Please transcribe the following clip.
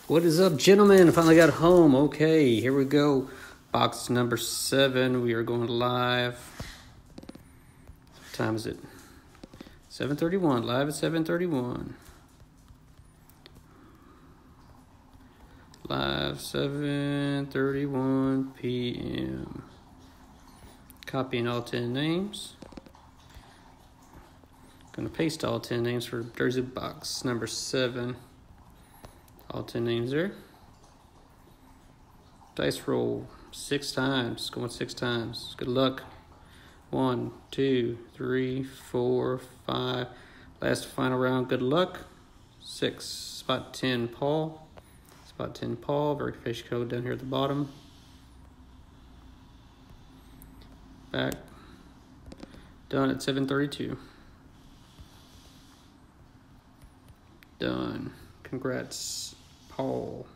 What is up, gentlemen? Finally got home. Okay, here we go. Box number 7. We are going live. What time is it? 7:31. Live at 7:31. Live 7:31 p.m. Copying all 10 names. Going to paste all 10 names for Jersey box number 7. All 10 names there. Dice roll 6 times. Going 6 times. Good luck. 1, 2, 3, 4, 5. Last final round. Good luck. 6. Spot 10, Paul. Spot 10, Paul. Verification code down here at the bottom. Back. Done at 7:32. Done. Congrats, Paul.